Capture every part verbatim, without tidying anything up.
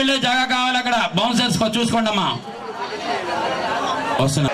మళ్ళీ జాగా కావాలి అక్కడ బౌన్సర్స్ చూసుకోండి అమ్మా వస్తున్నా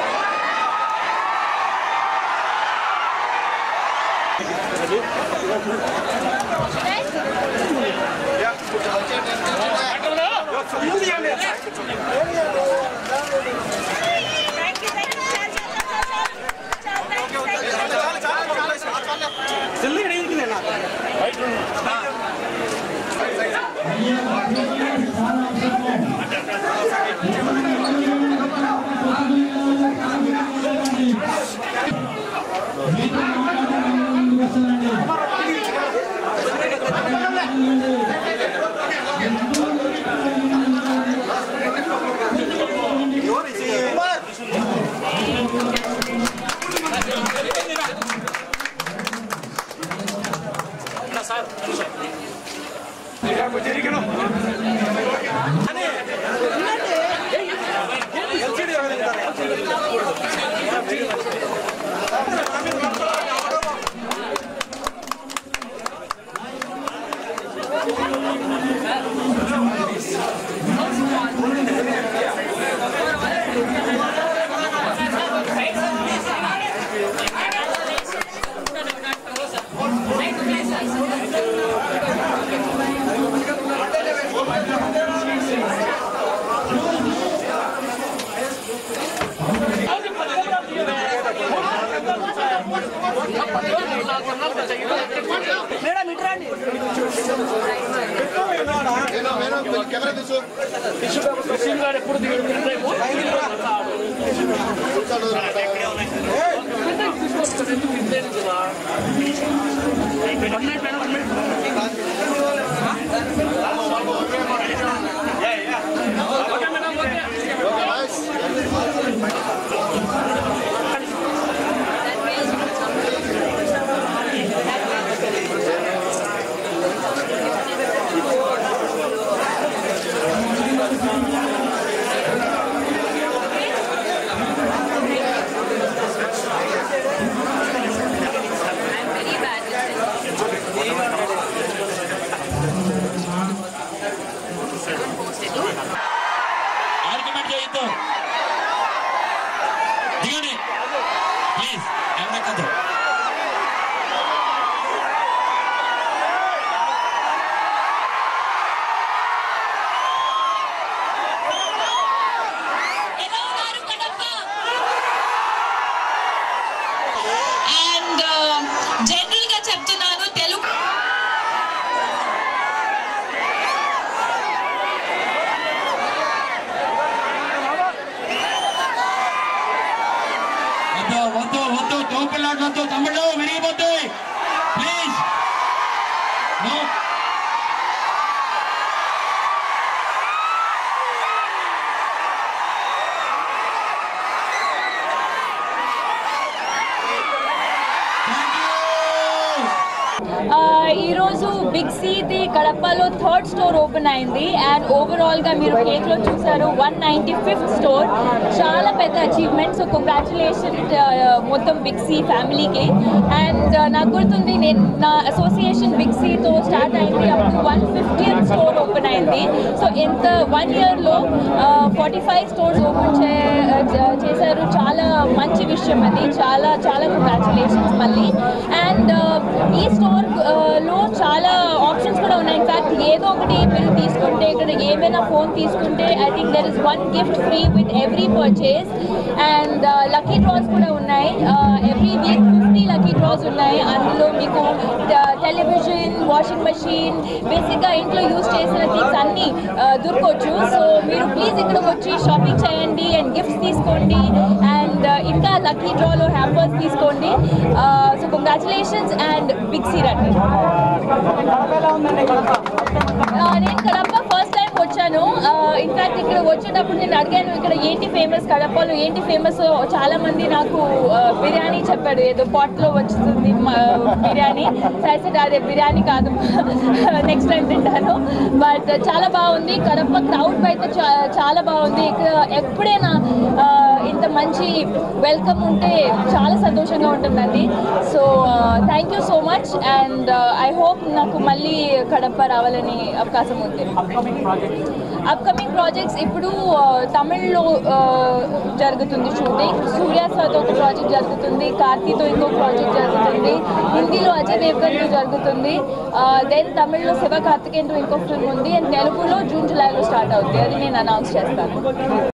బిగ్ సి ది కడపలో థర్డ్ స్టోర్ ఓపెన్ అయింది అండ్ ఓవరాల్ గా మీరు కేక్ లో చూసారు వన్ నైన్టీ ఫిఫ్త్ స్టోర్ చాలా పెద్ద అచీవ్మెంట్ సో కంగ్రాచులేషన్ మొత్తం బిగ్ సి ఫ్యామిలీకి అండ్ నాకు గుర్తుంది నేను నా అసోసియేషన్ బిగ్ సితో స్టార్ట్ అయింది అప్పుడు వన్ ఫిఫ్టీయత్ స్టోర్ ఓపెన్ అయింది సో ఇంత వన్ ఇయర్ లో ఫార్టీ ఫైవ్ స్టోర్స్ ఓపెన్ చేశారు చాలా మంచి విషయం అది చాలా చాలా కంగ్రాచులేషన్స్ మళ్ళీ అండ్ ఈ స్టోర్ లో చాలా ఆప్షన్స్ కూడా ఉన్నాయి ఇన్ఫాక్ట్ ఏదో ఒకటి మీరు తీసుకుంటే ఇక్కడ ఏమైనా ఫోన్ తీసుకుంటే I think there is one gift free with every purchase and lucky draws కూడా ఉన్నాయి every week fifty lucky draws ఉన్నాయి అందులో మీకు టెలివిజన్ వాషింగ్ మెషిన్ బేసిక్గా ఇంట్లో యూజ్ చేసిన థింగ్స్ అన్నీ దొరకవచ్చు సో మీరు ప్లీజ్ ఇక్కడికి వచ్చి షాపింగ్ చేయండి అండ్ గిఫ్ట్స్ తీసుకోండి అండ్ ఇంకా లక్కీ డ్రాలో హ్యాంపర్స్ తీసుకోండి so congratulations and big C రండి నేను కడప ఫస్ట్ టైం వచ్చాను ఇన్ఫాక్ట్ ఇక్కడ వచ్చేటప్పుడు నేను అడిగాను ఇక్కడ ఏంటి ఫేమస్ కడపలో ఏంటి ఫేమస్ చాలా మంది నాకు బిర్యానీ చెప్పాడు ఏదో పాట్లో వచ్చుతుంది బిర్యానీ సైసెట్ అదే బిర్యానీ కాదు నెక్స్ట్ టైం తింటాను బట్ చాలా బాగుంది కడప క్రౌడ్ అయితే చాలా బాగుంది ఇక్కడ ఎప్పుడైనా ఇంత మంచి నుంచి వెల్కమ్ ఉంటే చాలా సంతోషంగా ఉంటుందండి. So thank you so much and I hope నాకు మళ్ళీ కడప రావాలని అవకాశం ఉంది. అప్కమింగ్ ప్రాజెక్ట్స్ ఇప్పుడు తమిళ్లో జరుగుతుంది షూటింగ్. సూర్య సార్తో ఒక ప్రాజెక్ట్ జరుగుతుంది, కార్తీతో ఇంకో ప్రాజెక్ట్ జరుగుతుంది, హిందీలో అజయ్ దేవ్గన్తో జరుగుతుంది, దెన్ తమిళ్లో శివ కార్తికేయన్తో ఇంకో ఫిల్మ్ ఉంది, అండ్ తెలుగులో జూన్ జూలైలో స్టార్ట్ అవుతుంది. అది నేను అనౌన్స్ చేస్తాను.